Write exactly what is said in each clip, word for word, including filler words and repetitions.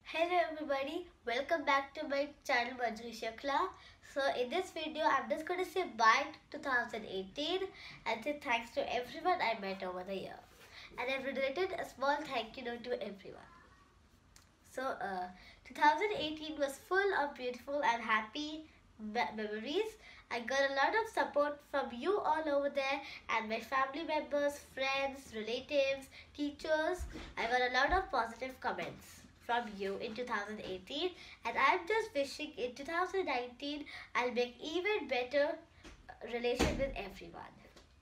Hello everybody, welcome back to my channel Manjari Shukla. So in this video I'm just going to say bye to two thousand eighteen and say thanks to everyone I met over the year. And I've related a small thank you note to everyone. So uh, two thousand eighteen was full of beautiful and happy me memories. I got a lot of support from you all over there and my family members, friends, relatives, teachers. I got a lot of positive comments from you in two thousand eighteen, and I'm just wishing in two thousand nineteen I'll make even better relation with everyone.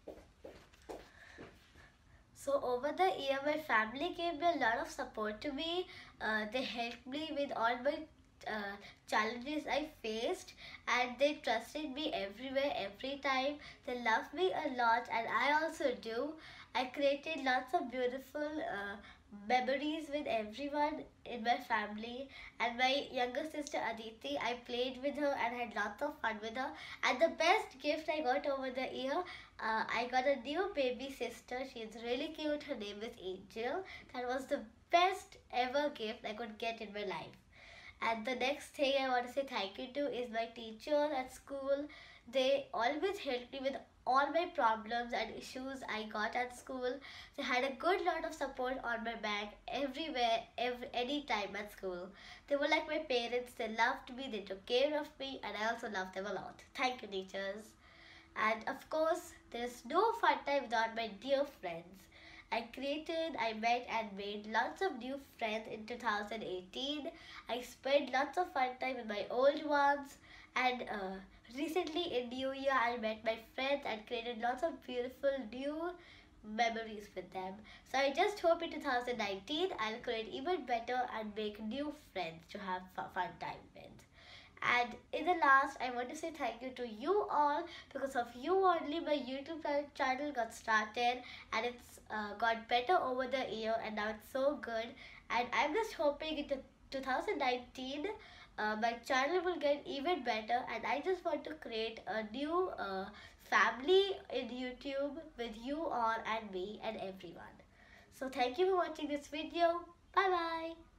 So over the year my family gave me a lot of support to me. Uh, they helped me with all my uh, challenges I faced, and they trusted me everywhere, every time. They love me a lot and I also do. I created lots of beautiful uh, memories with everyone in my family, and my younger sister Aditi, I played with her and had lots of fun with her. And the best gift I got over the year, uh, I got a new baby sister. She's really cute. Her name is Angel. That was the best ever gift I could get in my life. And the next thing I want to say thank you to is my teachers at school. They always helped me with all my problems and issues I got at school. They had a good lot of support on my back everywhere, every any time at school. They were like my parents. They loved me. They took care of me, and I also loved them a lot. Thank you, teachers. And of course, there's no fun time without my dear friends. I created, I met and made lots of new friends in two thousand eighteen. I spent lots of fun time with my old ones, and uh, recently in New Year I met my friends and created lots of beautiful new memories with them. So I just hope in two thousand nineteen I'll create even better and make new friends to have fun time with. And in the last, I want to say thank you to you all. Because of you only, my YouTube channel got started and it's uh, got better over the year, and now it's so good. And I'm just hoping in two thousand nineteen, uh, my channel will get even better, and I just want to create a new uh, family in YouTube with you all and me and everyone. So thank you for watching this video. Bye bye.